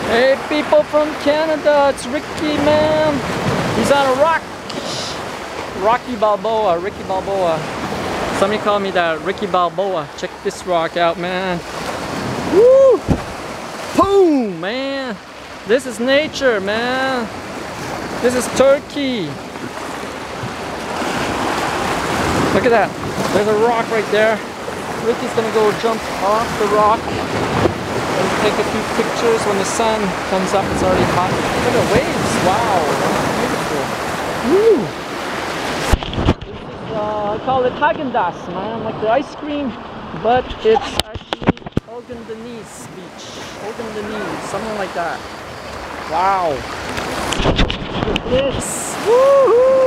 Hey people from Canada, it's Ricky, man. He's on a rock. Rocky Balboa, Ricky Balboa. Somebody called me that, Ricky Balboa. Check this rock out, man. Woo! Boom, man. This is nature, man. This is Turkey. Look at that. There's a rock right there. Ricky's gonna go jump off the rock and take a few pictures. When the sun comes up, it's already hot. Look at the waves. Wow, that's beautiful. Woo! This is, I call it Häagen-Dazs, man, like the ice cream, but it's actually Ölüdeniz beach. Ölüdeniz, something like that. Wow. Look at this. Woohoo!